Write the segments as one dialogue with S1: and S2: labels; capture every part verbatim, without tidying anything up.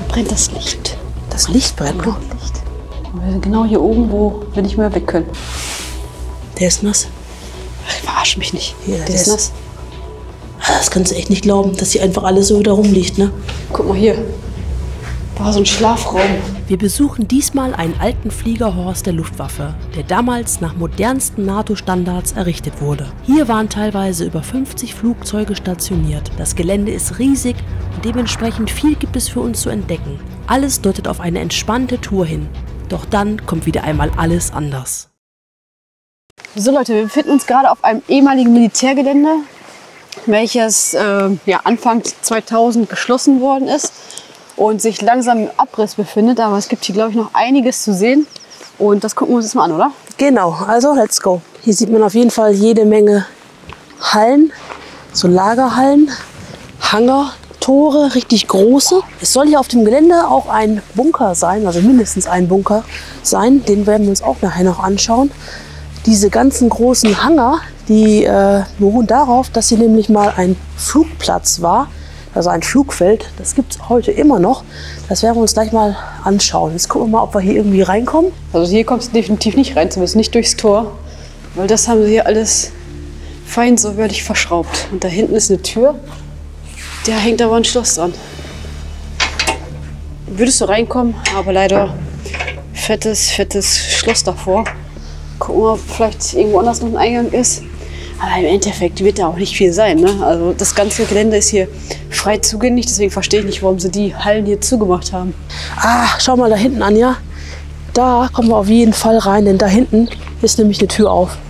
S1: brennt das Licht.
S2: Das Licht brennt,
S1: genau,
S2: ne?
S1: Licht. Und wir sind genau hier oben, wo wir nicht mehr weg können.
S2: Der ist nass.
S1: Ach, verarsch mich nicht.
S2: Hier,
S1: der,
S2: der
S1: ist
S2: ist
S1: nass.
S2: Das kannst du echt nicht glauben, dass hier einfach alles so da rumliegt, ne?
S1: Guck mal hier. War so ein Schlafraum.
S3: Wir besuchen diesmal einen alten Fliegerhorst der Luftwaffe, der damals nach modernsten NATO-Standards errichtet wurde. Hier waren teilweise über fünfzig Flugzeuge stationiert. Das Gelände ist riesig und dementsprechend viel gibt es für uns zu entdecken. Alles deutet auf eine entspannte Tour hin. Doch dann kommt wieder einmal alles anders.
S1: So Leute, wir befinden uns gerade auf einem ehemaligen Militärgelände, welches äh, ja, Anfang zweitausend geschlossen worden ist und sich langsam im Abriss befindet. Aber es gibt hier, glaube ich, noch einiges zu sehen. Und das gucken wir uns jetzt mal an, oder?
S2: Genau, also let's go. Hier sieht man auf jeden Fall jede Menge Hallen, so Lagerhallen, Hangar, Tore, richtig große. Es soll hier auf dem Gelände auch ein Bunker sein, also mindestens ein Bunker sein. Den werden wir uns auch nachher noch anschauen. Diese ganzen großen Hangar, die äh, beruhen darauf, dass hier nämlich mal ein Flugplatz war, also ein Flugfeld. Das gibt es heute immer noch. Das werden wir uns gleich mal anschauen. Jetzt gucken wir mal, ob wir hier irgendwie reinkommen.
S1: Also hier kommst du definitiv nicht rein, zumindest nicht durchs Tor, weil das haben sie hier alles fein sorgfältig verschraubt. Und da hinten ist eine Tür, da hängt aber ein Schloss dran. Würdest du reinkommen, aber leider fettes, fettes Schloss davor. Gucken wir, ob vielleicht irgendwo anders noch ein Eingang ist. Aber im Endeffekt wird da auch nicht viel sein, ne? Also das ganze Gelände ist hier frei zugänglich, deswegen verstehe ich nicht, warum sie die Hallen hier zugemacht haben.
S2: Ah, schau mal da hinten an, ja. Da kommen wir auf jeden Fall rein, denn da hinten ist nämlich eine Tür auf.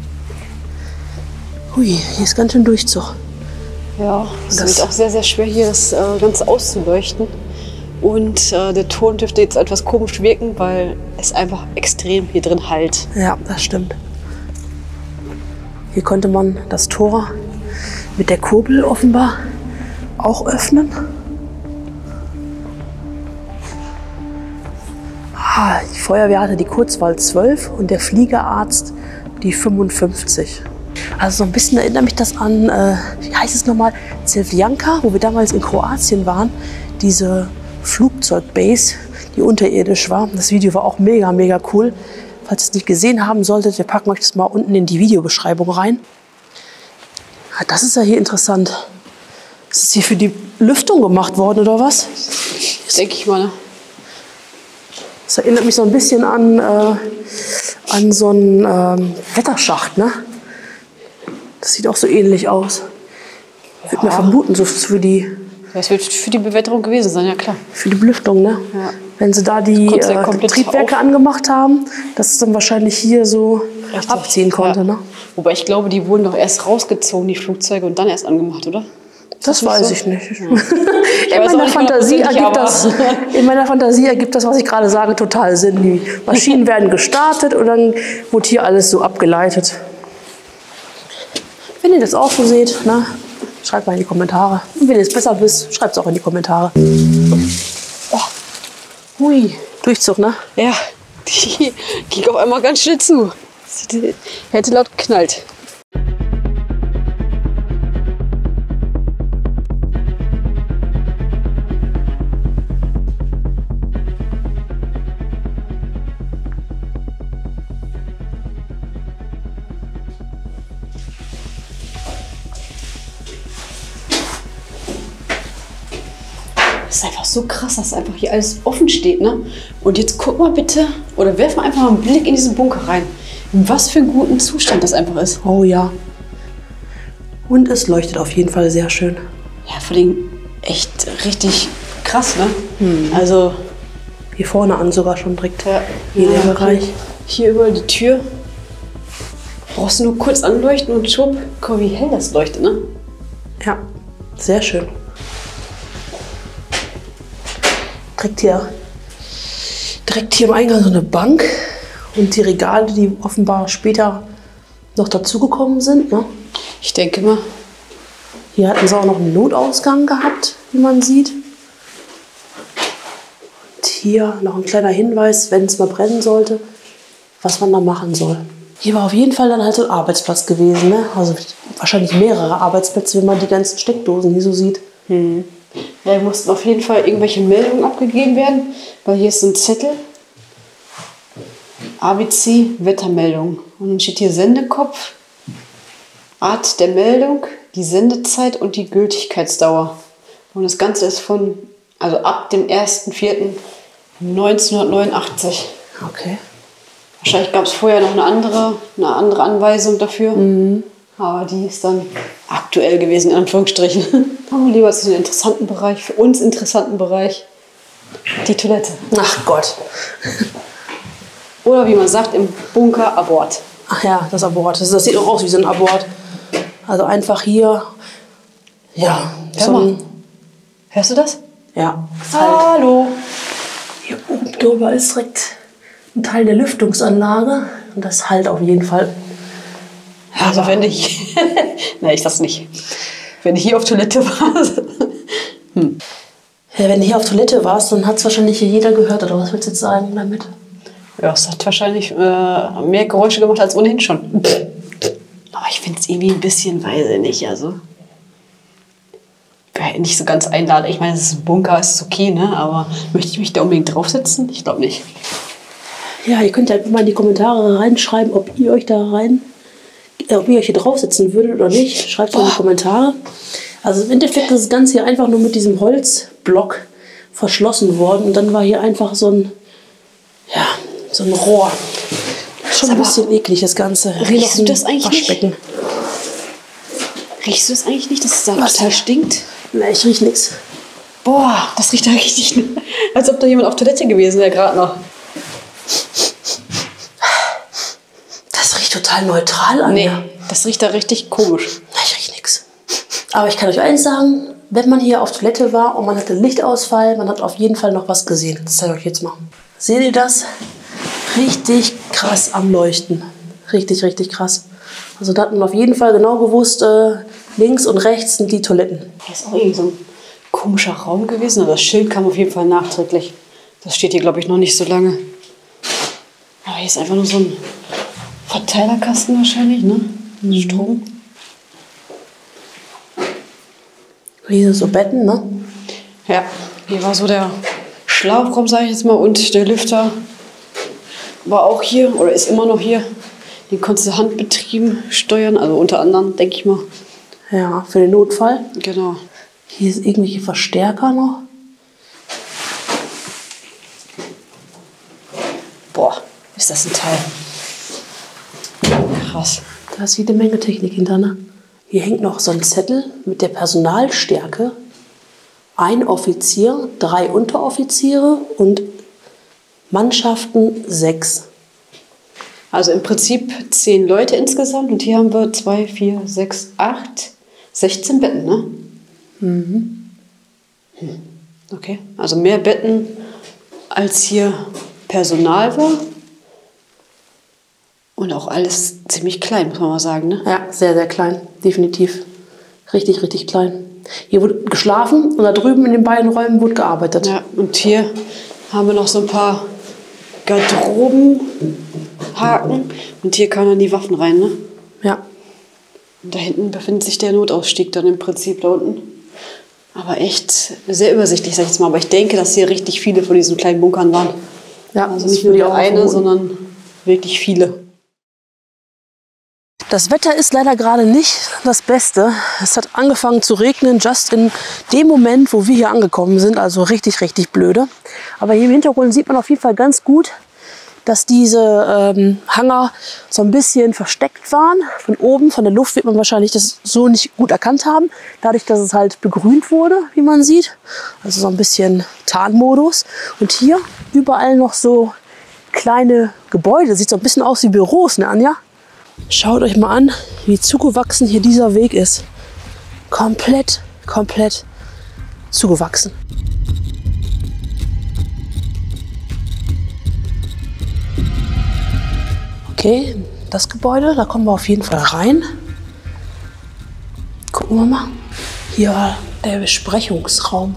S2: Hui, hier ist ganz schön Durchzug.
S1: Ja, es
S2: das
S1: wird auch sehr, sehr schwer, hier das äh, Ganze auszuleuchten. Und äh, der Ton dürfte jetzt etwas komisch wirken, weil es einfach extrem hier drin hallt.
S2: Ja, das stimmt. Hier konnte man das Tor mit der Kurbel offenbar auch öffnen. Ah, die Feuerwehr hatte die Kurzwahl zwölf und der Fliegerarzt die fünfundfünfzig. Also so ein bisschen erinnert mich das an, äh, wie heißt es nochmal, Sevljanka, wo wir damals in Kroatien waren. Diese Flugzeugbase, die unterirdisch war. Das Video war auch mega, mega cool. Falls ihr es nicht gesehen haben solltet, wir packen euch das mal unten in die Videobeschreibung rein. Ja, das ist ja hier interessant. Ist das hier für die Lüftung gemacht worden oder was?
S1: Denke ich mal. Ne?
S2: Das erinnert mich so ein bisschen an, äh, an so einen ähm, Wetterschacht, ne? Das sieht auch so ähnlich aus. Ich würde mir vermuten, so für die,
S1: Das wird für die Bewetterung gewesen sein, ja klar.
S2: für die Belüftung, ne?
S1: Ja.
S2: Wenn sie da die
S1: konntest du ja
S2: äh,
S1: komplett
S2: Triebwerke
S1: auf-
S2: angemacht haben, dass es dann wahrscheinlich hier so
S1: Richtig.
S2: abziehen konnte,
S1: Ja.
S2: ne?
S1: Wobei ich glaube, die wurden doch erst rausgezogen, die Flugzeuge, und dann erst angemacht, oder?
S2: Das,
S1: nicht
S2: weiß
S1: so?
S2: ich nicht.
S1: Ja.
S2: In,
S1: weiß auch
S2: meiner
S1: nicht
S2: Fantasie
S1: hundertprozentig,
S2: ergibt das, in meiner Fantasie ergibt das, was ich gerade sage, total Sinn. Die Maschinen werden gestartet und dann wird hier alles so abgeleitet. Wenn ihr das auch so seht, ne, schreibt mal in die Kommentare. Und wenn ihr es besser wisst, schreibt es auch in die Kommentare. Oh. Hui, Durchzug, ne?
S1: Ja, die ging auf einmal ganz schnell zu. Die hätte laut geknallt. Das ist einfach so krass, dass einfach hier alles offen steht, ne? Und jetzt guck mal bitte, oder werf mal einfach mal einen Blick in diesen Bunker rein. In was für einen guten Zustand das einfach ist.
S2: Oh ja. Und es leuchtet auf jeden Fall sehr schön.
S1: Ja, vor allem echt richtig krass, ne? Hm. Also,
S2: Hier vorne an sogar schon direkt.
S1: ja,
S2: Hier
S1: ja,
S2: der Bereich.
S1: Hier überall die Tür. Brauchst du nur kurz anleuchten und schwupp, guck mal, wie hell das leuchtet, ne?
S2: Ja, sehr schön. Direkt hier, direkt hier im Eingang so eine Bank und die Regale, die offenbar später noch dazugekommen sind. Ne?
S1: Ich denke mal.
S2: Hier hatten sie auch noch einen Notausgang gehabt, wie man sieht. Und hier noch ein kleiner Hinweis, wenn es mal brennen sollte, was man da machen soll. Hier war auf jeden Fall dann halt so ein Arbeitsplatz gewesen. Ne? Also wahrscheinlich mehrere Arbeitsplätze, wenn man die ganzen Steckdosen hier so sieht.
S1: Hm. Ja, hier mussten auf jeden Fall irgendwelche Meldungen abgegeben werden, weil hier ist so ein Zettel. A B C Wettermeldung. Und dann steht hier Sendekopf, Art der Meldung, die Sendezeit und die Gültigkeitsdauer. Und das Ganze ist von, also ab dem ersten vierten neunzehnhundertneunundachtzig.
S2: Okay.
S1: Wahrscheinlich gab es vorher noch eine andere, eine andere Anweisung dafür. Mhm. Aber die ist dann aktuell gewesen, in Anführungsstrichen. Kommen wir lieber zu dem interessanten Bereich, für uns interessanten Bereich, die Toilette.
S2: Ach Gott.
S1: Oder wie man sagt, im Bunker Abort.
S2: Ach ja, das Abort. Das, das sieht auch aus wie so ein Abort. Also einfach hier. Ja.
S1: Hör
S2: so
S1: mal.
S2: ein,
S1: Hörst du das?
S2: ja.
S1: Hallo.
S2: Hier oben drüber ist direkt ein Teil der Lüftungsanlage. Und das halt auf jeden Fall.
S1: Also wenn ich... Nein, ich das nicht. Wenn ich hier auf Toilette war... hm.
S2: Ja, wenn du hier auf Toilette warst, dann hat es wahrscheinlich hier jeder gehört. Oder was willst du jetzt sagen damit?
S1: Ja, es hat wahrscheinlich äh, mehr Geräusche gemacht als ohnehin schon. Aber ich finde es irgendwie ein bisschen, weiß ich nicht, also... Nicht so ganz einladen. Ich meine, es ist ein Bunker, es ist okay, ne? Aber möchte ich mich da unbedingt draufsetzen? Ich glaube nicht.
S2: Ja, ihr könnt ja mal in die Kommentare reinschreiben, ob ihr euch da rein, äh, ob ihr euch hier draufsetzen würdet oder nicht. Schreibt es in die Kommentare. Also im Endeffekt ist das Ganze hier einfach nur mit diesem Holzblock verschlossen worden. Und dann war hier einfach so ein, ja, so ein Rohr. Schon ein bisschen eklig, das Ganze.
S1: Riechst du das eigentlich
S2: Waschbecken.
S1: nicht? Riechst du das eigentlich nicht, dass es da
S2: Was?
S1: total stinkt?
S2: Nee, ich riech nichts.
S1: Boah, das riecht da richtig, als ob da jemand auf Toilette gewesen wäre gerade noch.
S2: Das riecht total neutral an.
S1: Nee,
S2: Ja.
S1: das riecht da richtig komisch.
S2: Ich riech nichts. Aber ich kann euch eins sagen, wenn man hier auf Toilette war und man hatte Lichtausfall, man hat auf jeden Fall noch was gesehen. Das zeige ich euch jetzt mal. Seht ihr das? Richtig krass am Leuchten. Richtig, richtig krass. Also da hat man auf jeden Fall genau gewusst, äh, links und rechts sind die Toiletten.
S1: Hier ist auch irgendwie so ein komischer Raum gewesen, aber das Schild kam auf jeden Fall nachträglich. Das steht hier, glaube ich, noch nicht so lange. Aber hier ist einfach nur so ein Verteilerkasten wahrscheinlich, ne? Mhm. Strom.
S2: Hier sind so Betten, ne?
S1: Ja, hier war so der Schlafraum, sage ich jetzt mal, und der Lüfter war auch hier oder ist immer noch hier. Den konntest du handbetrieben steuern, also unter anderem, denke ich mal.
S2: Ja, für den Notfall.
S1: Genau.
S2: Hier ist irgendwelche Verstärker noch.
S1: Boah, ist das ein Teil. Krass.
S2: Da ist jede Menge Technik hinter, ne? Hier hängt noch so ein Zettel mit der Personalstärke. Ein Offizier, drei Unteroffiziere und Mannschaften sechs.
S1: Also im Prinzip zehn Leute insgesamt und hier haben wir zwei, vier, sechs, acht, sechzehn Betten, ne? Mhm. Hm. Okay, also mehr Betten als hier Personal war. Und auch alles ziemlich klein, muss man mal sagen, ne?
S2: Ja, sehr, sehr klein, definitiv. Richtig, richtig klein. Hier wurde geschlafen und da drüben in den beiden Räumen wurde gearbeitet.
S1: Ja, und hier haben wir noch so ein paar Garderobenhaken und hier kann dann die Waffen rein, ne?
S2: Ja.
S1: Und da hinten befindet sich der Notausstieg dann im Prinzip da unten. Aber echt sehr übersichtlich, sag ich jetzt mal. Aber ich denke, dass hier richtig viele von diesen kleinen Bunkern waren.
S2: Ja,
S1: Also
S2: das
S1: nicht nur
S2: würde
S1: die
S2: ich auch
S1: eine,
S2: vermuten.
S1: sondern wirklich viele.
S2: Das Wetter ist leider gerade nicht das Beste. Es hat angefangen zu regnen, just in dem Moment, wo wir hier angekommen sind. Also richtig, richtig blöde. Aber hier im Hintergrund sieht man auf jeden Fall ganz gut, dass diese ähm, Hangar so ein bisschen versteckt waren. Von oben, von der Luft wird man wahrscheinlich das so nicht gut erkannt haben. Dadurch, dass es halt begrünt wurde, wie man sieht. Also so ein bisschen Tarnmodus. Und hier überall noch so kleine Gebäude. Sieht so ein bisschen aus wie Büros, ne Anja? Schaut euch mal an, wie zugewachsen hier dieser Weg ist. Komplett, komplett zugewachsen. Okay, das Gebäude, da kommen wir auf jeden Fall rein. Gucken wir mal. Hier der Besprechungsraum.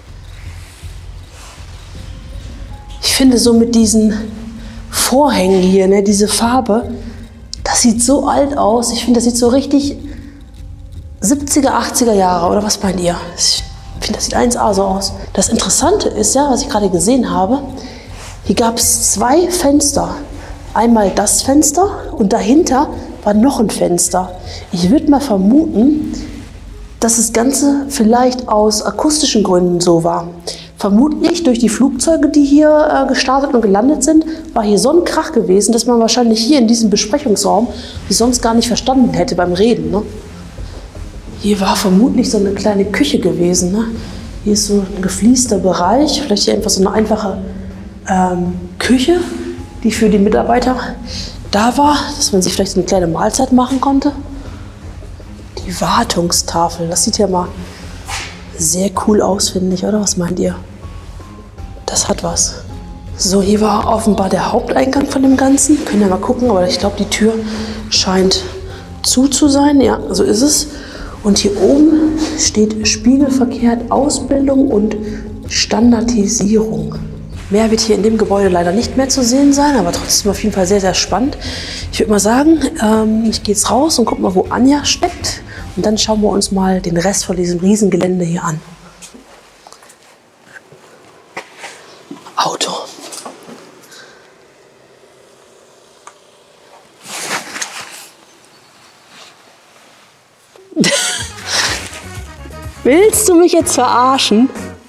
S2: Ich finde so mit diesen Vorhängen hier, ne, diese Farbe, das sieht so alt aus. Ich finde, das sieht so richtig siebziger, achtziger Jahre. Oder was meint ihr? Ich finde, das sieht eins A so aus. Das Interessante ist ja, was ich gerade gesehen habe, hier gab es zwei Fenster. Einmal das Fenster und dahinter war noch ein Fenster. Ich würde mal vermuten, dass das Ganze vielleicht aus akustischen Gründen so war. Vermutlich durch die Flugzeuge, die hier äh, gestartet und gelandet sind, war hier so ein Krach gewesen, dass man wahrscheinlich hier in diesem Besprechungsraum die sonst gar nicht verstanden hätte beim Reden. Ne? Hier war vermutlich so eine kleine Küche gewesen. Ne? Hier ist so ein gefliester Bereich, vielleicht hier einfach so eine einfache ähm, Küche, die für die Mitarbeiter da war, dass man sich vielleicht eine kleine Mahlzeit machen konnte. Die Wartungstafel, das sieht ja mal sehr cool aus, finde ich, oder? Was meint ihr? Das hat was. So, hier war offenbar der Haupteingang von dem Ganzen. Können ja mal gucken, aber ich glaube, die Tür scheint zu zu sein. Ja, so ist es. Und hier oben steht spiegelverkehrt Ausbildung und Standardisierung. Mehr wird hier in dem Gebäude leider nicht mehr zu sehen sein, aber trotzdem auf jeden Fall sehr, sehr spannend. Ich würde mal sagen, ähm, ich gehe jetzt raus und gucke mal, wo Anja steckt. Und dann schauen wir uns mal den Rest von diesem Riesengelände hier an. Auto. Willst du mich jetzt verarschen?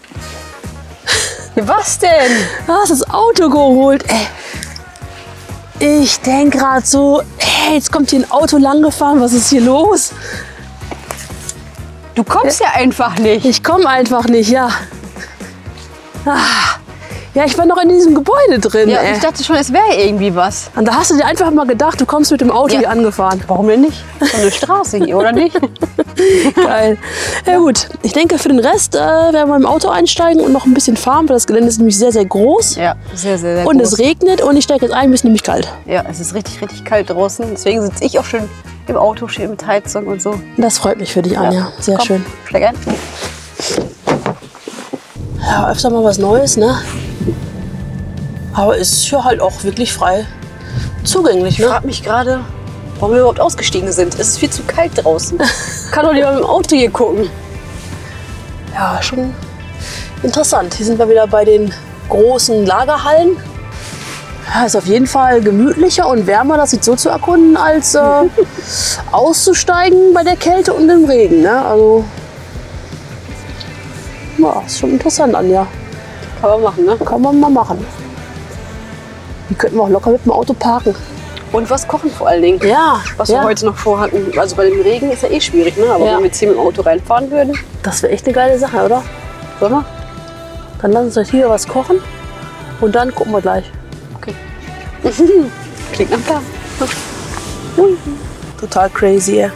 S1: Was denn?
S2: Du hast das Auto geholt. Ey. Ich denke gerade so, hey, jetzt kommt hier ein Auto lang gefahren. Was ist hier los?
S1: Du kommst ja einfach nicht.
S2: Ich komme einfach nicht, ja. Ah. Ja, ich war noch in diesem Gebäude drin.
S1: Ja,
S2: ey.
S1: ich dachte schon, es wäre irgendwie was.
S2: Und da hast du dir einfach mal gedacht, du kommst mit dem Auto
S1: Ja.
S2: hier angefahren.
S1: Warum denn nicht? So eine Straße hier, oder nicht?
S2: Geil. Ja gut, ich denke für den Rest äh, werden wir im Auto einsteigen und noch ein bisschen fahren, weil das Gelände ist nämlich sehr, sehr groß.
S1: Ja, sehr, sehr, sehr
S2: Und
S1: groß.
S2: es regnet und ich steige jetzt ein, mir ist nämlich kalt.
S1: Ja, es ist richtig, richtig kalt draußen. Deswegen sitze ich auch schön im Auto, schön mit Heizung und so.
S2: Das freut mich für dich, Anja. Sehr
S1: Komm,
S2: schön.
S1: Steig ein.
S2: Ja, öfter mal was Neues, ne? Aber ist ja halt auch wirklich frei zugänglich,
S1: Ich
S2: ne?
S1: frage mich gerade, warum wir überhaupt ausgestiegen sind. Es ist viel zu kalt draußen. Kann doch lieber mit dem Auto hier gucken.
S2: Ja, schon interessant. Hier sind wir wieder bei den großen Lagerhallen. Ja, ist auf jeden Fall gemütlicher und wärmer, das sieht so zu erkunden, als äh, auszusteigen bei der Kälte und dem Regen. Ne? Also, ja, ist schon interessant, Anja.
S1: Kann man machen, ne?
S2: Kann man mal machen. Die könnten wir auch locker mit dem Auto parken.
S1: Und was kochen vor allen Dingen.
S2: Ja,
S1: Was
S2: ja.
S1: wir heute noch vorhatten. Also bei dem Regen ist ja eh schwierig, ne? Aber
S2: Ja.
S1: wenn wir jetzt hier mit dem Auto reinfahren würden,
S2: Das wäre echt eine geile Sache, oder?
S1: sollen wir?
S2: Dann lass uns jetzt hier was kochen und dann gucken wir gleich.
S1: Okay. Klingt nach Plan.
S2: Total crazy, ey.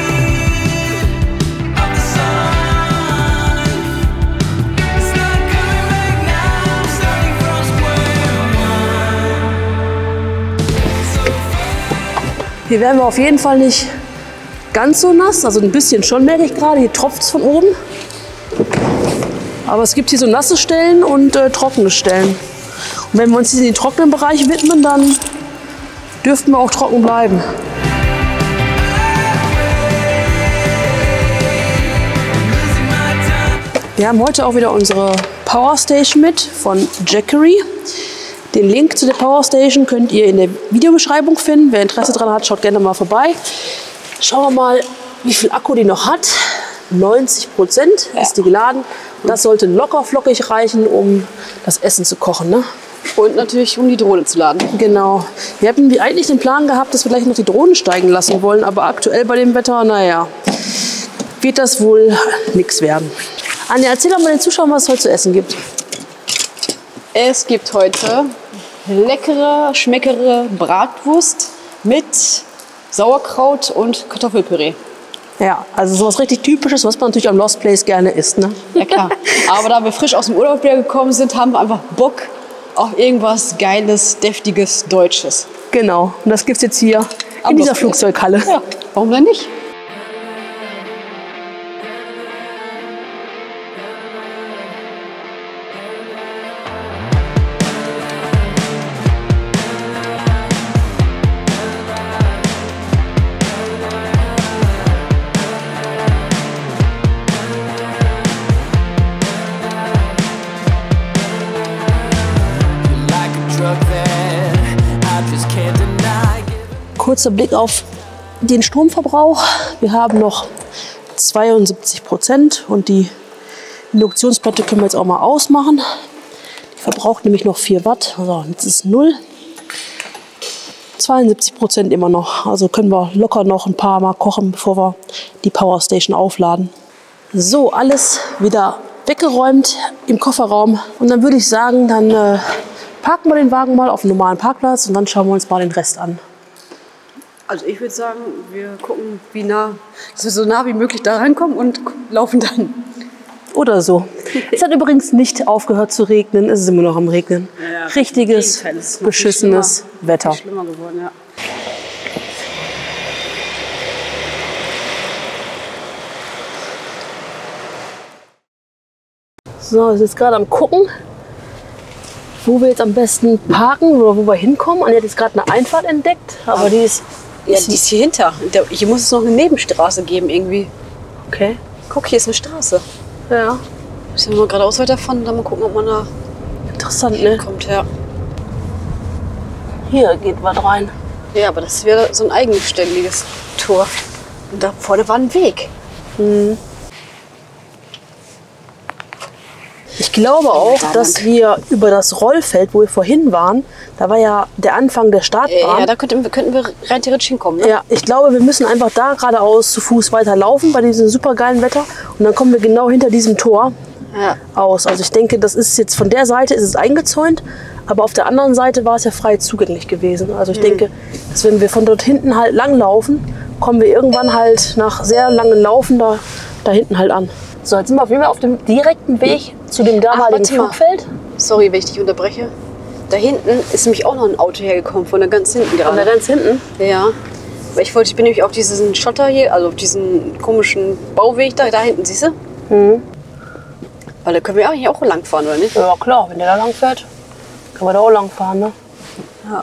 S2: Hier werden wir auf jeden Fall nicht ganz so nass, also ein bisschen schon, merke ich gerade. Hier tropft es von oben. Aber es gibt hier so nasse Stellen und äh, trockene Stellen. Und wenn wir uns in den trockenen Bereich widmen, dann dürften wir auch trocken bleiben. Wir haben heute auch wieder unsere Power Station mit von Jackery. Den Link zu der Power Station könnt ihr in der Videobeschreibung finden. Wer Interesse daran hat, schaut gerne mal vorbei. Schauen wir mal, wie viel Akku die noch hat. neunzig Prozent ist die geladen. Das sollte locker flockig reichen, um das Essen zu kochen. Ne?
S1: Und natürlich, um die Drohne zu laden.
S2: Genau. Wir hatten eigentlich den Plan gehabt, dass wir gleich noch die Drohnen steigen lassen wollen. Aber aktuell bei dem Wetter, naja, wird das wohl nichts werden. Anja, erzähl doch mal den Zuschauern, was es heute zu essen gibt.
S1: Es gibt heute leckere, schmeckere Bratwurst mit Sauerkraut und Kartoffelpüree.
S2: Ja, also sowas richtig Typisches, was man natürlich am Lost Place gerne isst. Ne?
S1: Ja klar. Aber da wir frisch aus dem Urlaub wieder gekommen sind, haben wir einfach Bock auf irgendwas Geiles, Deftiges, Deutsches.
S2: Genau. Und das gibt's jetzt hier
S1: Am
S2: in dieser
S1: Lost Place.
S2: Flugzeughalle.
S1: Ja, warum denn nicht?
S2: kurzer Blick auf den Stromverbrauch. Wir haben noch zweiundsiebzig Prozent und die Induktionsplatte können wir jetzt auch mal ausmachen. Die verbraucht nämlich noch vier Watt. Also jetzt ist null. zweiundsiebzig Prozent immer noch. Also können wir locker noch ein paar Mal kochen, bevor wir die Powerstation aufladen. So, alles wieder weggeräumt im Kofferraum. Und dann würde ich sagen, dann äh, parken wir den Wagen mal auf einen normalen Parkplatz und dann schauen wir uns mal den Rest an.
S1: Also ich würde sagen, wir gucken, wie nah, dass wir so nah wie möglich da rankommen und laufen dann.
S2: Oder so. Es hat übrigens nicht aufgehört zu regnen. Es ist immer noch am Regnen.
S1: Ja, ja,
S2: richtiges, beschissenes Wetter.
S1: Schlimmer geworden, ja.
S2: So, ich bin jetzt gerade am gucken, wo wir jetzt am besten parken oder wo wir hinkommen. Anja hat jetzt gerade eine Einfahrt entdeckt, aber
S1: Ja.
S2: die ist...
S1: Ja, die ist hier hinter. Da- Hier muss es noch eine Nebenstraße geben irgendwie.
S2: Okay.
S1: Guck, hier ist eine Straße.
S2: Ja,
S1: Müssen wir mal geradeaus weiterfahren und dann mal gucken, ob man da
S2: interessant, ne?
S1: kommt. Ja.
S2: Hier geht was rein.
S1: Ja, aber das wäre so ein eigenständiges Tor. Und da vorne war ein Weg.
S2: Ich glaube auch,
S1: da
S2: dass
S1: lang.
S2: wir über das Rollfeld, wo wir vorhin waren, da war ja der Anfang der Startbahn.
S1: Ja, da könnten, wir- könnten wir rein theoretisch hinkommen. Ne?
S2: Ja, ich glaube, wir müssen einfach da geradeaus zu Fuß weiterlaufen bei diesem supergeilen Wetter. Und dann kommen wir genau hinter diesem Tor
S1: Ja.
S2: aus. Also ich denke, das ist jetzt von der Seite ist es eingezäunt, aber auf der anderen Seite war es ja frei zugänglich gewesen. Also ich denke, dass wenn wir von dort hinten halt lang laufen, kommen wir irgendwann halt nach sehr langem Laufen da, da hinten halt an. So, jetzt sind wir auf jeden Fall auf dem direkten Weg zu dem damaligen
S1: warte mal.
S2: Flugfeld.
S1: Sorry, wenn ich dich unterbreche. Da hinten ist nämlich auch noch ein Auto hergekommen, von da ganz hinten
S2: Und da
S1: gerade.
S2: ganz hinten.
S1: Ja. Weil ich wollte, ich bin nämlich auf diesen Schotter hier, also auf diesen komischen Bauweg da, da hinten, siehst du?
S2: Mhm.
S1: Weil da können wir eigentlich auch lang fahren, oder nicht?
S2: Ja klar, wenn der da lang fährt, kann man da auch lang fahren, ne?
S1: Ja.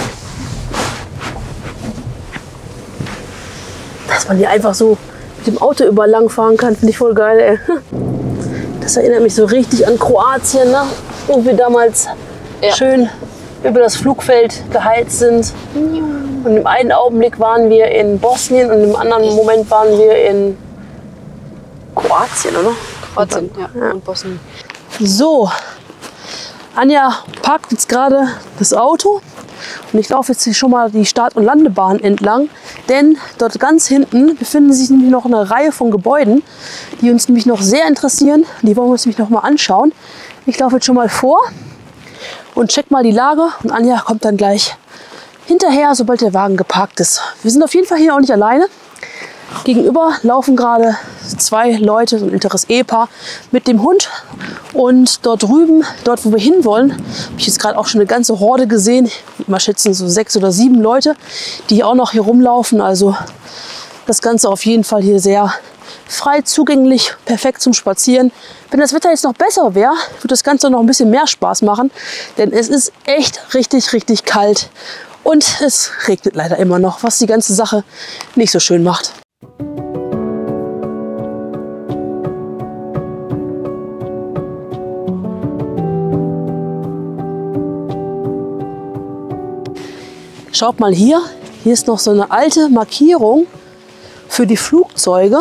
S2: Dass man hier einfach so mit dem Auto überall lang fahren kann, finde ich voll geil, ey. Das erinnert mich so richtig an Kroatien, ne? Wo wir damals
S1: Ja.
S2: schön über das Flugfeld geheizt sind. Und im einen Augenblick waren wir in Bosnien und im anderen Moment waren wir in Kroatien, oder?
S1: Kroatien, ja. Und Bosnien.
S2: So, Anja parkt jetzt gerade das Auto und ich laufe jetzt hier schon mal die Start- und Landebahn entlang, denn dort ganz hinten befinden sich nämlich noch eine Reihe von Gebäuden, die uns nämlich noch sehr interessieren. Die wollen wir uns nämlich noch mal anschauen. Ich laufe jetzt schon mal vor und check mal die Lage und Anja kommt dann gleich hinterher, sobald der Wagen geparkt ist. Wir sind auf jeden Fall hier auch nicht alleine. Gegenüber laufen gerade zwei Leute, so ein älteres Ehepaar mit dem Hund. Und dort drüben, dort wo wir hinwollen, habe ich jetzt gerade auch schon eine ganze Horde gesehen. Ich würde mal schätzen, so sechs oder sieben Leute, die auch noch hier rumlaufen. Also das Ganze auf jeden Fall hier sehr frei zugänglich, perfekt zum Spazieren. Wenn das Wetter jetzt noch besser wäre, würde das Ganze noch ein bisschen mehr Spaß machen. Denn es ist echt richtig, richtig kalt. Und es regnet leider immer noch, was die ganze Sache nicht so schön macht. Schaut mal hier, hier ist noch so eine alte Markierung für die Flugzeuge.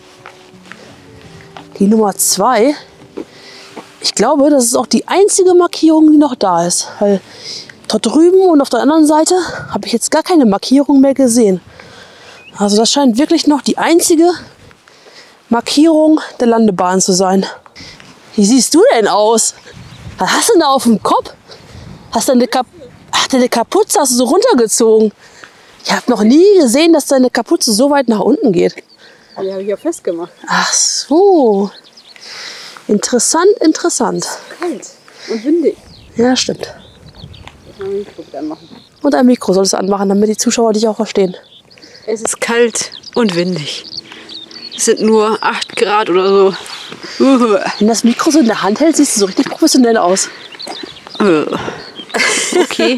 S2: Die Nummer zwei. Ich glaube, das ist auch die einzige Markierung, die noch da ist. Weil dort drüben und auf der anderen Seite habe ich jetzt gar keine Markierung mehr gesehen. Also das scheint wirklich noch die einzige Markierung der Landebahn zu sein. Wie siehst du denn aus? Was hast du denn da auf dem Kopf? Hast du eine, Kap Ach, deine Kapuze hast du so runtergezogen. Ich habe noch nie gesehen, dass deine Kapuze so weit nach unten geht.
S1: Die habe ich ja festgemacht.
S2: Ach so. Interessant, interessant.
S1: Kalt und windig.
S2: Ja, stimmt.
S1: Ich will Mikro wieder anmachen.
S2: Und ein Mikro solltest du anmachen, damit die Zuschauer dich auch verstehen.
S1: Es ist kalt und windig. Es sind nur acht Grad oder so. Uh.
S2: Wenn das Mikro so in der Hand hält, siehst du so richtig professionell aus.
S1: Uh. Okay.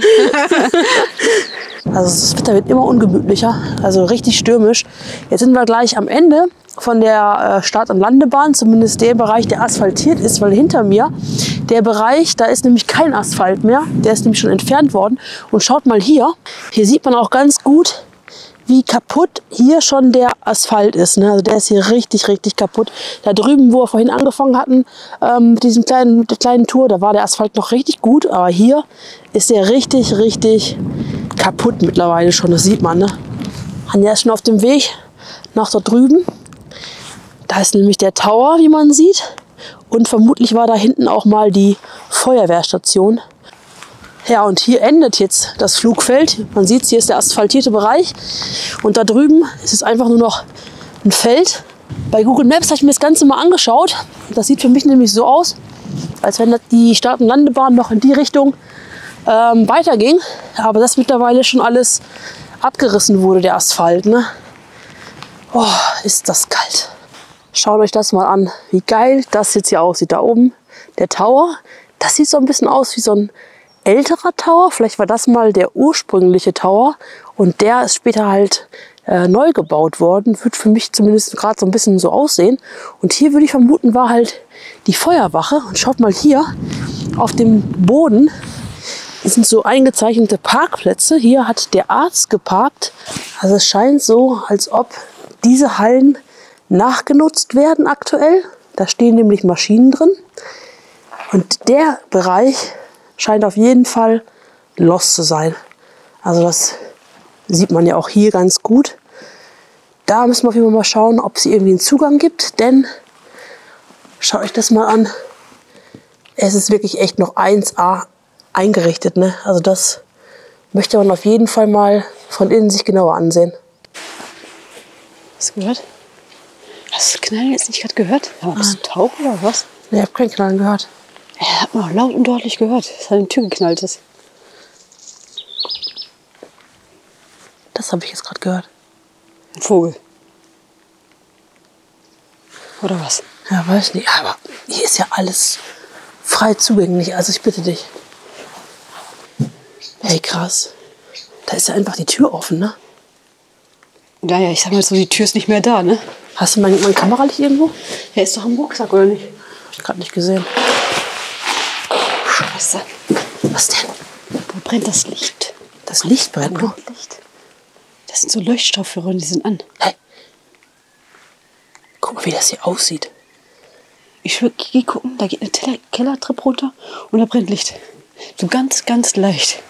S2: Also das Wetter wird immer ungemütlicher, also richtig stürmisch. Jetzt sind wir gleich am Ende von der äh, Start- und Landebahn, zumindest der Bereich, der asphaltiert ist, weil hinter mir der Bereich, da ist nämlich kein Asphalt mehr, der ist nämlich schon entfernt worden. Und schaut mal hier, hier sieht man auch ganz gut wie kaputt hier schon der Asphalt ist. Ne? Also der ist hier richtig, richtig kaputt. Da drüben, wo wir vorhin angefangen hatten, ähm, mit diesem kleinen, mit der kleinen Tour, da war der Asphalt noch richtig gut. Aber hier ist der richtig, richtig kaputt mittlerweile schon. Das sieht man. Ne? Anja ist schon auf dem Weg nach dort drüben. Da ist nämlich der Tower, wie man sieht. Und vermutlich war da hinten auch mal die Feuerwehrstation. Ja, und hier endet jetzt das Flugfeld. Man sieht, hier ist der asphaltierte Bereich. Und da drüben ist es einfach nur noch ein Feld. Bei Google Maps habe ich mir das Ganze mal angeschaut. Das sieht für mich nämlich so aus, als wenn die Start- und Landebahn noch in die Richtung ähm, weiterging. Aber das mittlerweile schon alles abgerissen wurde, der Asphalt. Ne? Oh, ist das kalt. Schaut euch das mal an, wie geil das jetzt hier aussieht. Da oben der Tower, das sieht so ein bisschen aus wie so ein älterer Tower. Vielleicht war das mal der ursprüngliche Tower und der ist später halt äh, neu gebaut worden. Wird für mich zumindest gerade so ein bisschen so aussehen. Und hier würde ich vermuten, war halt die Feuerwache. Und schaut mal hier auf dem Boden. Das sind so eingezeichnete Parkplätze. Hier hat der Arzt geparkt. Also es scheint so, als ob diese Hallen nachgenutzt werden aktuell. Da stehen nämlich Maschinen drin. Und der Bereich scheint auf jeden Fall los zu sein. Also das sieht man ja auch hier ganz gut. Da müssen wir auf jeden Fall mal schauen, ob es irgendwie einen Zugang gibt. Denn, schaut euch das mal an, es ist wirklich echt noch eins A eingerichtet. Ne? Also das möchte man auf jeden Fall mal von innen sich genauer ansehen.
S1: Hast du gehört? Hast du das Knallen jetzt nicht gerade gehört? Aber bist du taub oder was?
S2: Ne, ich habe kein Knallen gehört.
S1: Er hat man laut und deutlich gehört. Es hat in die Tür geknallt ist.
S2: Das habe ich jetzt gerade gehört.
S1: Ein Vogel. Oder was?
S2: Ja, weiß nicht. Aber hier ist ja alles frei zugänglich. Also ich bitte dich. Hey, krass. Da ist ja einfach die Tür offen, ne?
S1: Naja, ich sag mal so, die Tür ist nicht mehr da, ne?
S2: Hast du mein, mein Kameralicht irgendwo?
S1: Er ist doch im Rucksack, oder nicht?
S2: Hab ich gerade nicht gesehen.
S1: Scheiße.
S2: Was denn?
S1: Wo brennt das Licht?
S2: Das Licht brennt
S1: Wo
S2: noch.
S1: brennt Licht? Das sind so Leuchtstoffröhre und die sind an.
S2: Hey. Guck mal, wie das hier aussieht.
S1: Ich will geh gucken, da geht eine Teller Kellertreppe runter und da brennt Licht. So ganz, ganz leicht.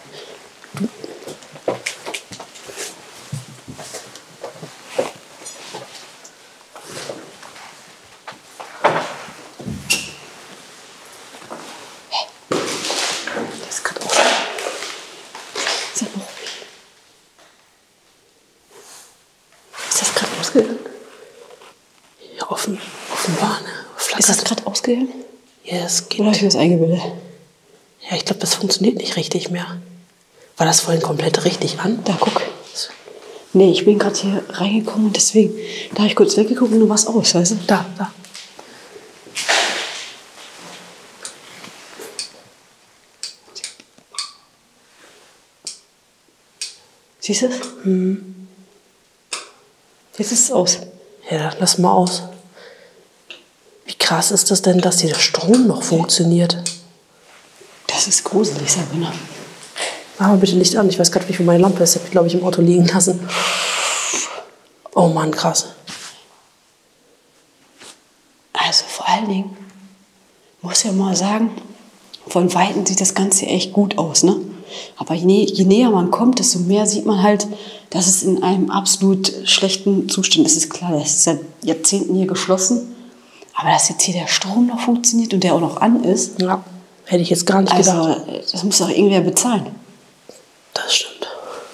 S2: Ja, offen, offenbar, ne?
S1: Ist das gerade ausgegangen?
S2: Ja, es geht.
S1: Oder habe ich mir das eingebildet?
S2: Ja, ich glaube, das funktioniert nicht richtig mehr. War das vorhin komplett richtig an?
S1: Da, guck. Nee, ich bin gerade hier reingekommen und deswegen, da habe ich kurz weggeguckt und du warst aus, weißt du?
S2: Da, da.
S1: Siehst du es?
S2: Mhm.
S1: Jetzt ist es aus.
S2: Ja, lass mal aus. Wie krass ist das denn, dass hier der Strom noch funktioniert?
S1: Das ist gruselig, Sabrina.
S2: Mach mal bitte Licht an. Ich weiß gerade nicht, wo meine Lampe ist. Ich habe die, glaube ich, im Auto liegen lassen. Oh Mann, krass.
S1: Also vor allen Dingen, muss ja mal sagen, von Weitem sieht das Ganze echt gut aus, ne? Aber je, nä je näher man kommt, desto mehr sieht man halt, dass es in einem absolut schlechten Zustand ist. Es ist klar, das ist seit Jahrzehnten hier geschlossen. Aber dass jetzt hier der Strom noch funktioniert und der auch noch an ist,
S2: Ja, hätte ich jetzt gar nicht
S1: also,
S2: gedacht.
S1: das muss doch irgendwer bezahlen.
S2: Das stimmt.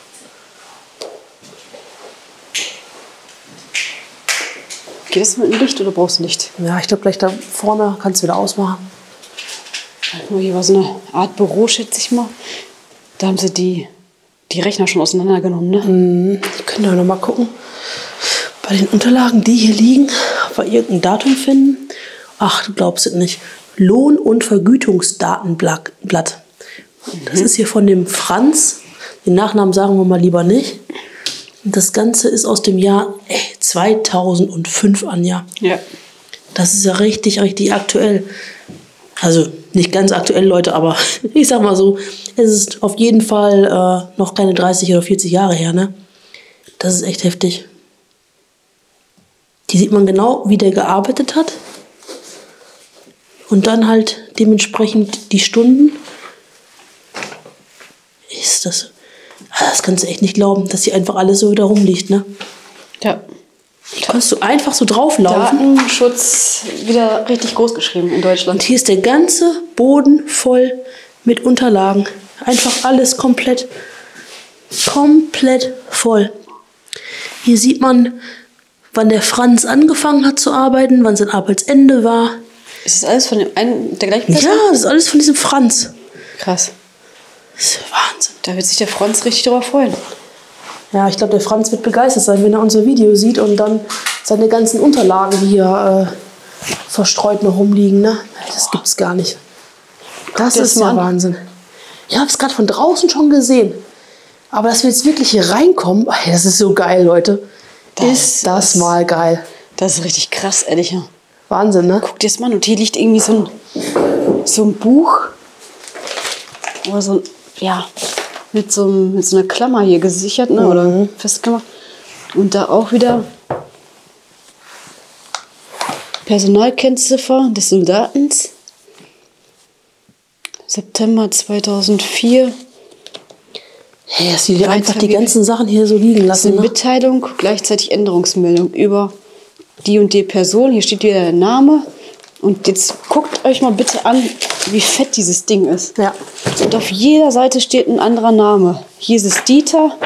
S1: Geht das mit dem Licht oder brauchst du Licht?
S2: Ja, ich glaube, gleich da vorne kannst du wieder ausmachen.
S1: Nur hier war so eine Art Büro, schätze ich mal. Da haben sie die, die Rechner schon auseinandergenommen, ne?
S2: Mhm. Ich könnte noch mal gucken. Bei den Unterlagen, die hier liegen, ob wir irgendein Datum finden. Ach, du glaubst es nicht. Lohn- und Vergütungsdatenblatt. Mhm. Das ist hier von dem Franz. Den Nachnamen sagen wir mal lieber nicht. Das Ganze ist aus dem Jahr ey, zweitausendfünf, Anja.
S1: Ja.
S2: Das ist ja richtig, richtig aktuell. Also nicht ganz aktuell, Leute, aber ich sag mal so, es ist auf jeden Fall äh, noch keine dreißig oder vierzig Jahre her, ne? Das ist echt heftig. Hier sieht man genau, wie der gearbeitet hat. Und dann halt dementsprechend die Stunden. Ist das... Das kannst du echt nicht glauben, dass hier einfach alles so wieder rumliegt, ne?
S1: Ja.
S2: Hier kannst du einfach so drauflaufen.
S1: Datenschutz wieder richtig groß geschrieben in Deutschland.
S2: Und hier ist der ganze Boden voll mit Unterlagen. Einfach alles komplett, komplett voll. Hier sieht man, wann der Franz angefangen hat zu arbeiten, wann sein Arbeitsende war.
S1: Ist das alles von dem einen, der gleichen Person?
S2: Ja, das ist alles von diesem Franz.
S1: Krass.
S2: Das ist Wahnsinn.
S1: Da wird sich der Franz richtig darüber freuen.
S2: Ja, ich glaube, der Franz wird begeistert sein, wenn er unser Video sieht und dann seine ganzen Unterlagen hier äh, verstreut noch rumliegen. Ne? Das gibt's gar nicht. Das
S1: Guck dir
S2: ist
S1: das mal
S2: ja
S1: an.
S2: Wahnsinn. Ich habe es gerade von draußen schon gesehen. Aber dass wir jetzt wirklich hier reinkommen, ey, das ist so geil, Leute.
S1: Das
S2: ist das
S1: ist-
S2: mal geil.
S1: Das ist richtig krass, ehrlich. Ja.
S2: Wahnsinn, ne?
S1: Guck dir das mal an. Und hier liegt irgendwie so ein, so ein Buch. Oder so ein, ja, mit so, einem- mit so einer Klammer hier gesichert, ne? Oder festgemacht. Und da auch wieder Personalkennziffer des Soldaten. September zweitausendvier.
S2: Hey, dass die einfach die
S1: wie-
S2: ganzen Sachen hier so liegen
S1: Das ist
S2: lassen.
S1: eine
S2: Ne?
S1: Mitteilung, gleichzeitig Änderungsmeldung über die und die Person. Hier steht wieder der Name. Und jetzt guckt euch mal bitte an, wie fett dieses Ding ist.
S2: Ja.
S1: Und auf jeder Seite steht ein anderer Name. Hier ist es Dieter,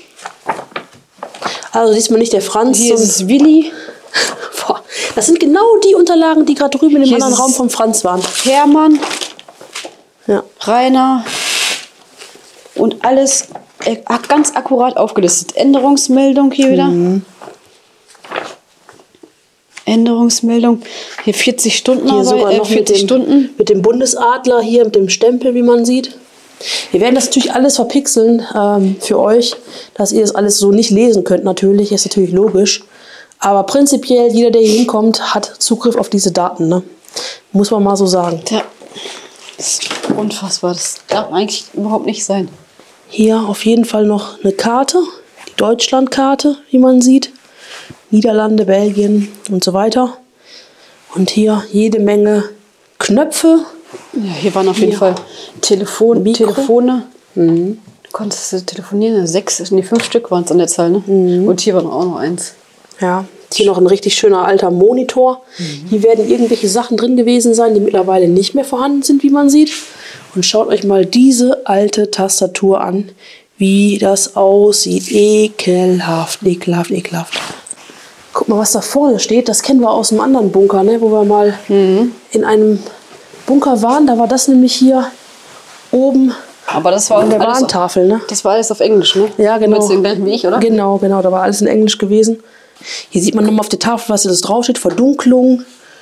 S2: Also diesmal nicht der Franz.
S1: hier ist
S2: sondern-
S1: es Willi,
S2: Boah, das sind genau die Unterlagen, die gerade drüben in dem
S1: Hier ist
S2: anderen
S1: es-
S2: Raum vom Franz waren.
S1: Hermann,
S2: Ja.
S1: Rainer und alles äh, ganz akkurat aufgelistet. Änderungsmeldung hier wieder.
S2: Mhm.
S1: Änderungsmeldung. Hier vierzig Stunden
S2: Hier sogar
S1: Arbeit, äh,
S2: noch mit
S1: vierzig
S2: dem,
S1: Stunden.
S2: mit dem Bundesadler hier, mit dem Stempel, wie man sieht. Wir werden das natürlich alles verpixeln ähm, für euch, dass ihr das alles so nicht lesen könnt natürlich, ist natürlich logisch. Aber prinzipiell, jeder, der hier hinkommt, hat Zugriff auf diese Daten, ne? Muss man mal so sagen.
S1: Ja, das ist unfassbar. Das darf eigentlich überhaupt nicht sein.
S2: Hier auf jeden Fall noch eine Karte, die Deutschlandkarte, wie man sieht. Niederlande, Belgien und so weiter. Und hier jede Menge Knöpfe.
S1: Ja, hier waren auf jeden
S2: Hier.
S1: Fall Telefon,
S2: Mikro.
S1: Telefone. Du konntest du telefonieren. Sechs, nee, fünf Stück waren es an der Zahl. Ne? Und hier war noch auch noch eins.
S2: Ja, hier noch ein richtig schöner alter Monitor. Hier werden irgendwelche Sachen drin gewesen sein, die mittlerweile nicht mehr vorhanden sind, wie man sieht. Und schaut euch mal diese alte Tastatur an, wie das aussieht. Ekelhaft, ekelhaft, ekelhaft. Guck mal, was da vorne steht. Das kennen wir aus einem anderen Bunker, ne? Wo wir mal in einem Bunker waren. Da war das nämlich hier oben
S1: Aber das war
S2: an der
S1: alles auf,
S2: Warntafel, ne?
S1: das war alles auf Englisch, ne?
S2: Ja, genau.
S1: Du meinst den gleichen wie ich, oder?
S2: Genau, genau. Da war alles in Englisch gewesen. Hier sieht man nochmal auf der Tafel, was das draufsteht. Verdunklung,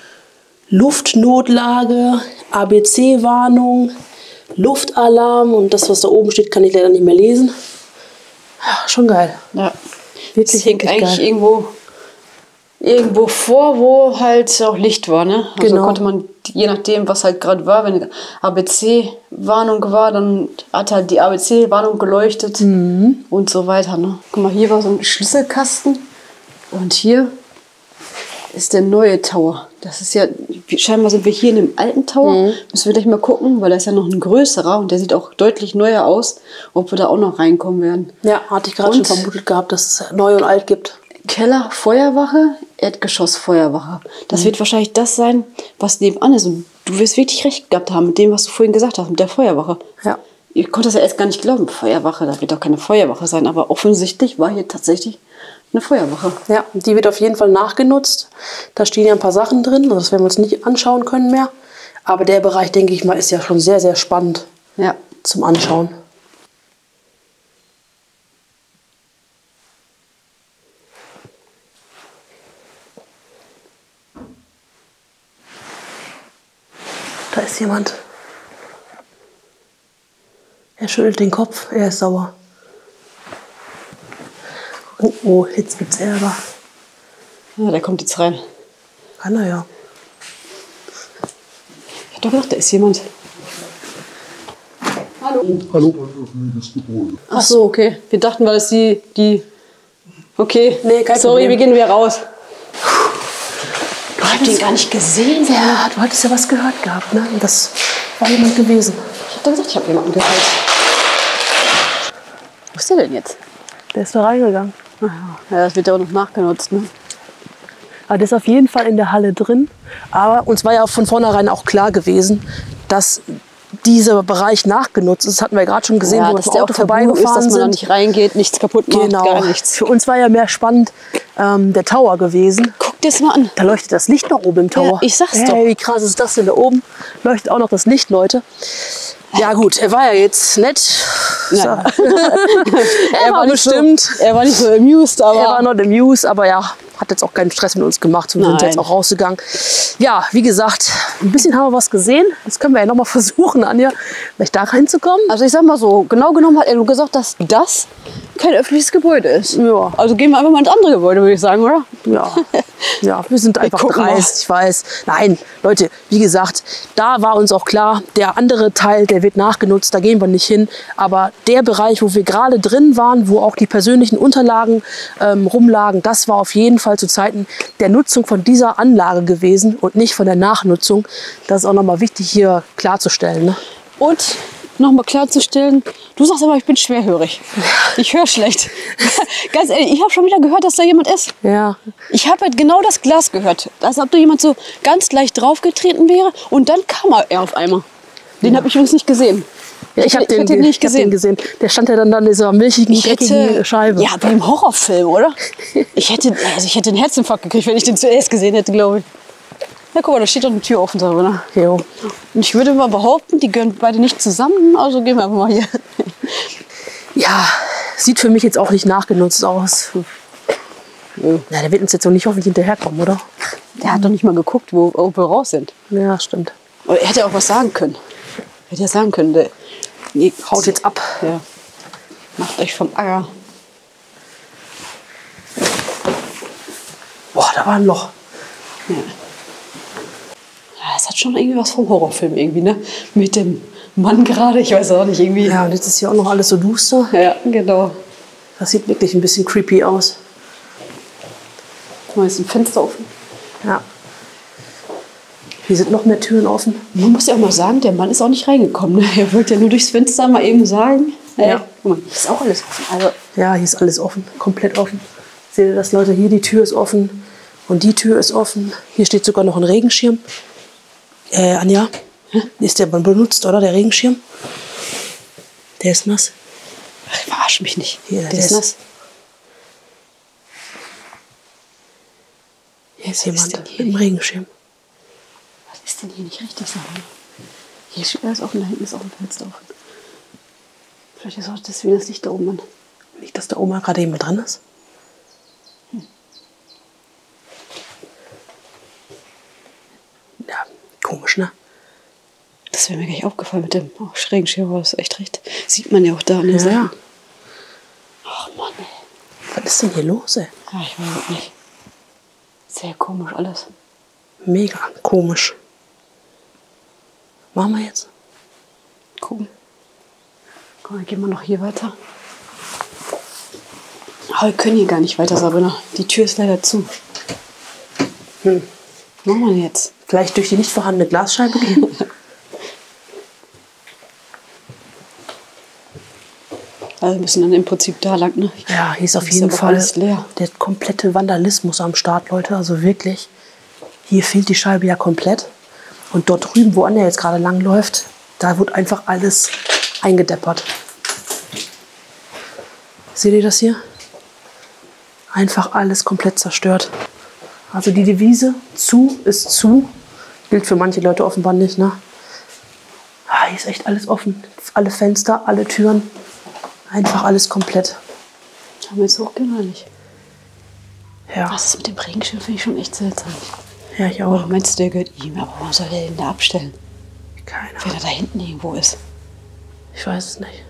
S2: Luftnotlage, A B C-Warnung, Luftalarm. Und das, was da oben steht, kann ich leider nicht mehr lesen. Ja, schon geil.
S1: Ja.
S2: Wirklich,
S1: Das hing
S2: wirklich
S1: eigentlich
S2: geil.
S1: irgendwo, irgendwo vor, wo halt auch Licht war, ne? Also
S2: Genau.
S1: konnte man, je nachdem, was halt gerade war, wenn A B C-Warnung war, dann hat halt die A B C-Warnung geleuchtet
S2: Mhm.
S1: und so weiter, ne? Guck mal, hier war so ein Schlüsselkasten und hier ist der neue Tower. Das ist ja, scheinbar sind wir hier in dem alten Tower.
S2: Mhm.
S1: Müssen wir gleich mal gucken, weil da ist ja noch ein größerer und der sieht auch deutlich neuer aus, ob wir da auch noch reinkommen werden.
S2: Ja, hatte ich gerade schon
S1: Und?
S2: vermutet gehabt, dass es neu und alt gibt.
S1: Keller, Feuerwache, Erdgeschoss, Feuerwache. Das
S2: Mhm.
S1: wird wahrscheinlich das sein, was nebenan ist. Und du wirst wirklich recht gehabt haben mit dem, was du vorhin gesagt hast, mit der Feuerwache.
S2: Ja.
S1: Ich konnte das ja erst gar nicht glauben. Feuerwache, da wird doch keine Feuerwache sein. Aber offensichtlich war hier tatsächlich eine Feuerwache.
S2: Ja, die wird auf jeden Fall nachgenutzt. Da stehen ja ein paar Sachen drin. Also das werden wir uns nicht anschauen können mehr. Aber der Bereich, denke ich mal, ist ja schon sehr, sehr spannend
S1: Ja.
S2: zum Anschauen. Da ist jemand. Er schüttelt den Kopf, er ist sauer. Oh, oh, jetzt gibt's Ärger.
S1: Ja, der kommt jetzt rein.
S2: Kann er ja.
S1: Ich hab doch gedacht, da ist jemand.
S4: Hallo.
S1: Ach so, okay. Wir dachten, weil es die, die Okay,
S2: Nee, kein
S1: sorry,
S2: Problem.
S1: wir gehen wieder raus.
S2: Du
S1: Ich hab den gar nicht gesehen. Sarah.
S2: Ja, du hattest ja was gehört gehabt, ne? Und das war jemand gewesen.
S1: Ich hab doch gesagt, ich habe jemanden gehört. Wo ist der denn jetzt?
S2: Der ist da reingegangen.
S1: Ja, das wird ja auch noch nachgenutzt, ne?
S2: Aber der ist auf jeden Fall in der Halle drin. Aber uns war ja von vornherein auch klar gewesen, dass dieser Bereich nachgenutzt ist. Das hatten wir ja gerade schon gesehen,
S1: Ja,
S2: wo wir
S1: dass
S2: mit
S1: der
S2: dem
S1: auch
S2: Auto
S1: verbunden ist,
S2: vorbeigefahren
S1: dass man da
S2: sind.
S1: nicht reingeht, nichts kaputt macht,
S2: Genau.
S1: gar nichts.
S2: Für uns war ja mehr spannend ähm, der Tower gewesen.
S1: Guck dir das mal an.
S2: Da leuchtet das Licht noch oben im Tower.
S1: Ja, ich sag's
S2: hey,
S1: doch.
S2: Wie krass ist das denn da oben? Leuchtet auch noch das Licht, Leute. Ja gut, er war ja jetzt nett.
S1: Ja.
S2: er war
S1: nicht
S2: bestimmt.
S1: So, er war nicht so amused, aber
S2: Er war not amused, aber ja, hat jetzt auch keinen Stress mit uns gemacht. Wir sind
S1: Nein.
S2: jetzt auch rausgegangen. Ja, wie gesagt, ein bisschen haben wir was gesehen. Das können wir ja noch mal versuchen, Anja, vielleicht da reinzukommen.
S1: also ich sag mal so, genau genommen hat er nur gesagt, dass das kein öffentliches Gebäude ist.
S2: Ja.
S1: Also gehen wir einfach mal ins andere Gebäude, würde ich sagen, oder?
S2: Ja, ja, wir sind einfach
S1: gucken mal.
S2: dreist, ich weiß. Nein, Leute, wie gesagt, da war uns auch klar, der andere Teil, der wird nachgenutzt, da gehen wir nicht hin. Aber der Bereich, wo wir gerade drin waren, wo auch die persönlichen Unterlagen ähm, rumlagen, das war auf jeden Fall zu Zeiten der Nutzung von dieser Anlage gewesen und nicht von der Nachnutzung. Das ist auch nochmal wichtig hier klarzustellen. Ne?
S1: Und nochmal klarzustellen, du sagst aber, ich bin schwerhörig. Ich höre schlecht. Ganz ehrlich, ich habe schon wieder gehört, dass da jemand ist.
S2: Ja,
S1: Ich habe halt genau das Glas gehört, als ob da jemand so ganz leicht draufgetreten wäre und dann kam er auf einmal. Den habe ich übrigens nicht gesehen.
S2: ja ich habe
S1: hätte-
S2: den,
S1: ich hätte ihn nicht
S2: ich hab den
S1: gesehen.
S2: gesehen. Der stand ja dann an dieser milchigen,
S1: Ich
S2: dreckigen
S1: hätte,
S2: Scheibe.
S1: ja, wie im Horrorfilm, oder? Ich hätte, also ich hätte einen Herzinfarkt gekriegt, wenn ich den zuerst gesehen hätte, glaube ich. Ja, guck mal, da steht doch eine Tür offen drin.
S2: Jo.
S1: Und ich würde mal behaupten, die gehören beide nicht zusammen, also gehen wir einfach mal hier.
S2: Ja, sieht für mich jetzt auch nicht nachgenutzt aus. Ja, der wird uns jetzt noch nicht hoffentlich hinterherkommen, oder?
S1: Der hat doch nicht mal geguckt, wo, wo wir raus sind.
S2: Ja, stimmt.
S1: Aber er hätte auch was sagen können. Er hätte ja sagen können, der, nee,
S2: Haut jetzt ab.
S1: Ja. Macht euch vom Acker.
S2: Boah, da war ein Loch.
S1: Ja, es hat schon irgendwie was vom Horrorfilm irgendwie, ne? Mit dem Mann gerade, ich weiß auch nicht, irgendwie.
S2: Ja, und jetzt ist hier auch noch alles so duster.
S1: Ja, genau.
S2: Das sieht wirklich ein bisschen creepy aus.
S1: Guck mal, ist ein Fenster offen.
S2: Ja. Hier sind noch mehr Türen offen.
S1: Man muss ja auch mal sagen, der Mann ist auch nicht reingekommen. Ne? Er wollte ja nur durchs Fenster mal eben sagen. Ey,
S2: Ja.
S1: guck mal, ist auch alles offen. Also,
S2: Ja, hier ist alles offen, komplett offen. Seht ihr das, Leute? Hier die Tür ist offen und die Tür ist offen. Hier steht sogar noch ein Regenschirm. Äh, Anja, ist der benutzt, oder, der Regenschirm? Der ist nass.
S1: ach, verarsch mich nicht.
S2: Hier,
S1: der
S2: der
S1: ist
S2: ist-
S1: nass.
S2: Hier ist
S1: Was ist
S2: jemand
S1: denn
S2: mit
S1: hier?
S2: dem Regenschirm.
S1: Was ist denn hier nicht richtig, sag mal? Hier steht alles offen, da hinten ist auch ein Fenster offen. Vielleicht ist auch das wie das Licht da oben an.
S2: Nicht, dass da oben gerade jemand dran ist. Ja, komisch, ne?
S1: Das wäre mir gar nicht aufgefallen mit dem oh, schrägen Schirm. Das ist echt recht. Sieht man ja auch da an den
S2: Ja,
S1: Seiten.
S2: ja.
S1: Ach Mann, ey.
S2: Was ist denn hier los, ey?
S1: Ja, ich weiß es nicht. Sehr komisch alles.
S2: Mega komisch. Machen wir jetzt?
S1: Gucken. Komm, dann gehen wir noch hier weiter. Aber wir können hier gar nicht weiter, Sabrina. Die Tür ist leider zu.
S2: Hm.
S1: Was machen wir jetzt?
S2: Vielleicht durch die nicht vorhandene Glasscheibe gehen?
S1: Also wir müssen dann im Prinzip da lang, ne?
S2: Ja, hier ist auf
S1: Ist
S2: jeden
S1: aber
S2: Fall
S1: alles leer.
S2: der komplette Vandalismus am Start, Leute. Also wirklich, hier fehlt die Scheibe ja komplett. Und dort drüben, wo Anja jetzt gerade lang läuft, da wird einfach alles eingedeppert. Seht ihr das hier? Einfach alles komplett zerstört. Also die Devise, zu ist zu, gilt für manche Leute offenbar nicht, ne? Ah, hier ist echt alles offen. Alle Fenster, alle Türen. Einfach alles komplett.
S1: Haben wir jetzt hochgehen oder nicht?
S2: Ja,
S1: Was ist mit dem Regenschirm? Finde ich schon echt seltsam.
S2: ja ich
S1: Oh,
S2: auch.
S1: meinst du, der gehört ihm? Aber warum soll der den da abstellen?
S2: Keine
S1: Wenn
S2: Ahnung.
S1: er da hinten irgendwo ist.
S2: Ich weiß es nicht.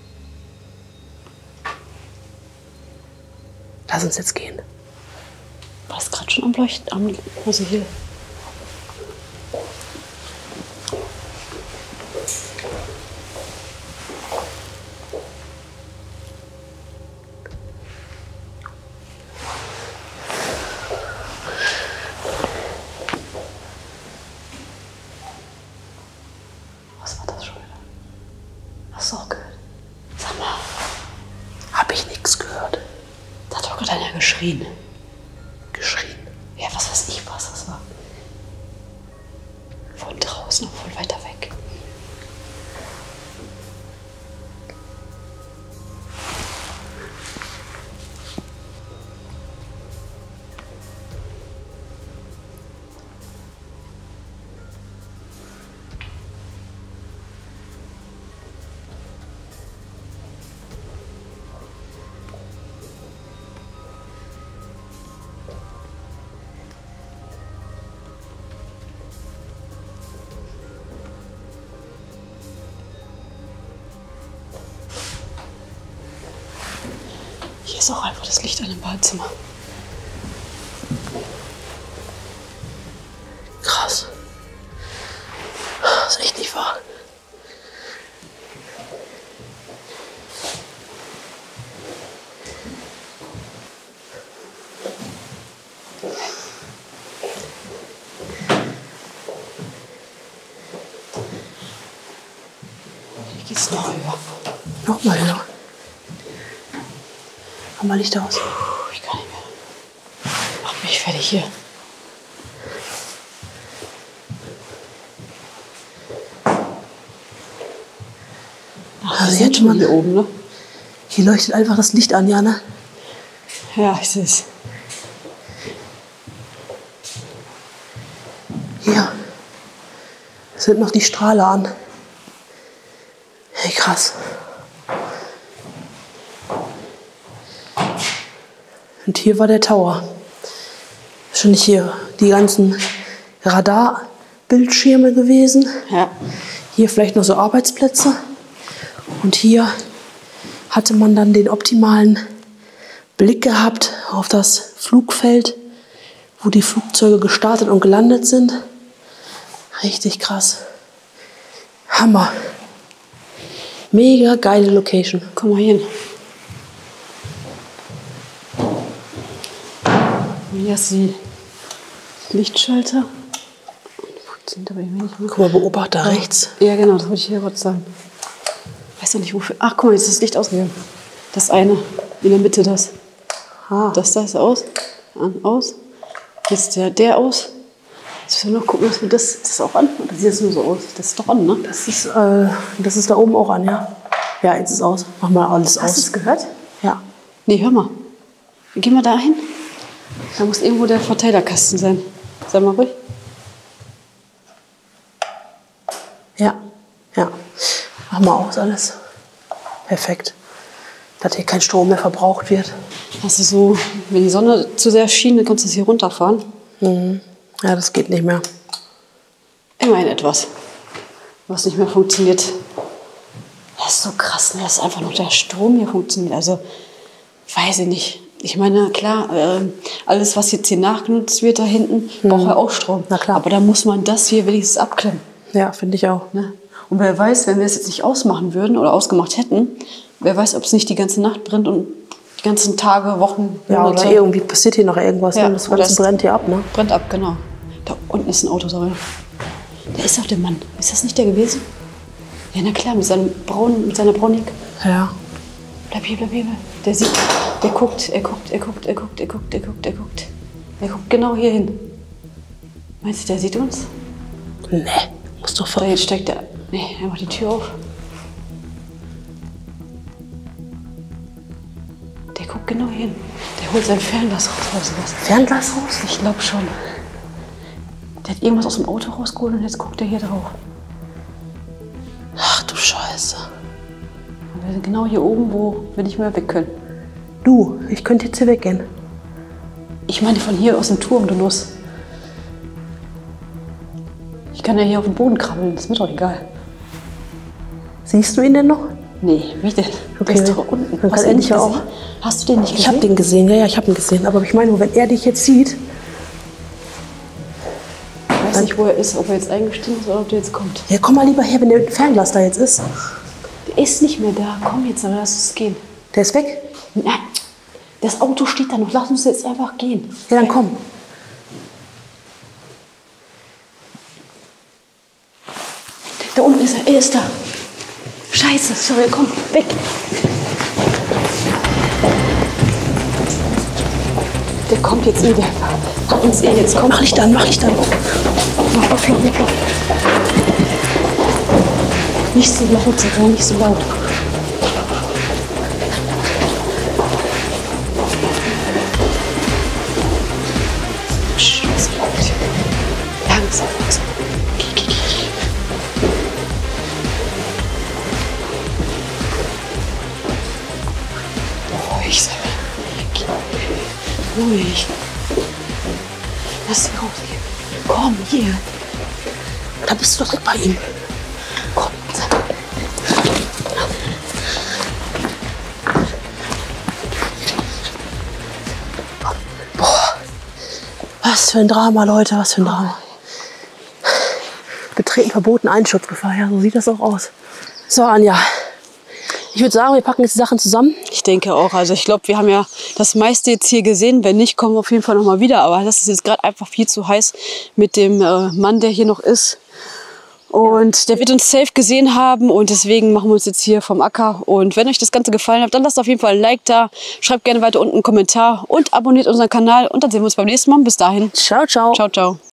S2: Lass uns jetzt gehen.
S1: War es gerade schon am Leuchten? Am, also hier. geschrien.
S2: Geschrien.
S1: Ja, was weiß ich, was das war. Von draußen und von weiter weg. Hier ist auch einfach das Licht an im Badezimmer.
S2: Krass. Das ist echt nicht wahr.
S1: Hier geht's noch höher.
S2: Nochmal höher. Mach mal Licht aus.
S1: Puh, ich kann nicht mehr. Mach mich fertig hier. Ach,
S2: Also
S1: wir sind
S2: jetzt
S1: schon
S2: mal-
S1: hier oben, ne?
S2: Hier leuchtet einfach das Licht an, Jana.
S1: Ja, ich sehe es.
S2: Hier sind noch die Strahler an. Hey, krass. Und hier war der Tower. Wahrscheinlich hier die ganzen Radarbildschirme gewesen.
S1: Ja.
S2: Hier vielleicht noch so Arbeitsplätze. Und hier hatte man dann den optimalen Blick gehabt auf das Flugfeld, wo die Flugzeuge gestartet und gelandet sind. Richtig krass. Hammer. Mega geile Location.
S1: Komm mal hin. Hier hast du die Lichtschalter. Funktioniert aber irgendwie nicht mehr.
S2: Guck mal, beobachte da rechts.
S1: Ja, genau, das wollte ich hier gerade sagen. Weiß doch nicht wofür. Ach, guck mal, jetzt ist das Licht ausgegangen. Das eine, in der Mitte das.
S2: Ah,
S1: Das da ist aus. An, aus. Jetzt der, der aus. Jetzt müssen wir noch gucken, dass wir das. Ist das auch an? Oder sieht das nur so aus? Das ist doch an, ne?
S2: das ist, äh, das ist da oben auch an, ja? Ja, jetzt ist aus. Mach mal alles
S1: Hast du
S2: aus.
S1: es gehört?
S2: Ja.
S1: Nee, hör mal. Geh mal da hin. Da muss irgendwo der Verteilerkasten sein. Sag mal ruhig.
S2: Ja. Ja. Mach mal aus alles. Perfekt. Dass hier kein Strom mehr verbraucht wird.
S1: Hast du so, wenn die Sonne zu sehr schien, dann kannst du es hier runterfahren.
S2: Mhm. Ja, das geht nicht mehr.
S1: Immerhin etwas, was nicht mehr funktioniert. Das ist so krass, ne? Dass einfach noch der Strom hier funktioniert. Also, weiß ich nicht. Ich meine, klar, äh, alles, was jetzt hier nachgenutzt wird da hinten, braucht ja auch Strom.
S2: Na klar.
S1: Aber da muss man das hier wenigstens abklemmen.
S2: Ja, finde ich auch.
S1: Ne? Und wer weiß, wenn wir es jetzt nicht ausmachen würden oder ausgemacht hätten, wer weiß, ob es nicht die ganze Nacht brennt und die ganzen Tage, Wochen,
S2: Ja, oder
S1: Monate.
S2: irgendwie passiert hier noch irgendwas.
S1: Ja,
S2: Ne? Das
S1: oder
S2: Ganze
S1: es-
S2: brennt hier ab, ne?
S1: Brennt ab, genau. Da unten ist ein Auto, sorry. Da ist doch der Mann. Ist das nicht der gewesen? Ja, na klar, mit seinem braunen, mit seiner braunen Jacke.
S2: Ja.
S1: Bleib hier, bleib hier. Der sieht, der guckt, er guckt, er guckt, er guckt, er guckt, er guckt, er guckt. Er guckt genau hier hin. Meinst du, der sieht uns?
S2: Nee, muss doch
S1: Da
S2: ver...
S1: jetzt steigt er. Nee, er macht die Tür auf. Der guckt genau hin. Der holt sein Fernglas raus oder sowas.
S2: Fernglas raus?
S1: Ich glaube schon. Der hat irgendwas aus dem Auto rausgeholt und jetzt guckt er hier drauf.
S2: Ach du Scheiße.
S1: Und wir sind genau hier oben, wo wir nicht mehr weg können.
S2: Du, ich könnte jetzt hier weggehen.
S1: Ich meine von hier aus dem Turm, du Nuss. Ich kann ja hier auf den Boden krabbeln, ist mir doch egal.
S2: Siehst du ihn denn noch?
S1: Nee, wie denn?
S2: Okay,
S1: Der ist doch unten.
S2: dann kann
S1: Hast du
S2: er
S1: ihn
S2: dich
S1: nicht
S2: ja
S1: gesehen? Hast du den nicht gesehen?
S2: Ich habe den gesehen, ja, ja, ich habe ihn gesehen. Aber ich meine, nur, wenn er dich jetzt sieht,
S1: Ich weiß nicht, wo er ist, ob er jetzt eingestiegen ist oder ob der jetzt kommt.
S2: ja, komm mal lieber her, wenn der Fernglas da jetzt ist.
S1: Der ist nicht mehr da. Komm jetzt, aber lass uns gehen.
S2: Der ist weg?
S1: Nein, das Auto steht da noch. Lass uns jetzt einfach gehen.
S2: Ja, dann komm.
S1: Da unten ist er. Er ist da. Scheiße, sorry, komm, weg. Der kommt jetzt eh, der hat uns eh jetzt. Komm.
S2: Mach Licht an, mach Licht an.
S1: Nicht so laut, sag mal, nicht so laut. Psst, so laut. Langsam, langsam. Geh, geh, geh. Ruhig sein. Ruhig. Lass sie rausgehen. Komm, hier.
S2: Da bist du doch direkt bei ihm.
S1: Komm.
S2: Boah. Was für ein Drama, Leute, was für ein Drama. Betreten verboten, Einschutzgefahr. Ja, so sieht das auch aus. So, Anja. Ich würde sagen, wir packen jetzt die Sachen zusammen.
S1: Ich denke auch. Also ich glaube, wir haben ja das meiste jetzt hier gesehen. Wenn nicht, kommen wir auf jeden Fall noch mal wieder. Aber das ist jetzt gerade einfach viel zu heiß mit dem äh, Mann, der hier noch ist. Und der wird uns safe gesehen haben. Und deswegen machen wir uns jetzt hier vom Acker. Und wenn euch das Ganze gefallen hat, dann lasst auf jeden Fall ein Like da. Schreibt gerne weiter unten einen Kommentar und abonniert unseren Kanal. Und dann sehen wir uns beim nächsten Mal. Bis dahin.
S2: Ciao, ciao.
S1: Ciao, ciao.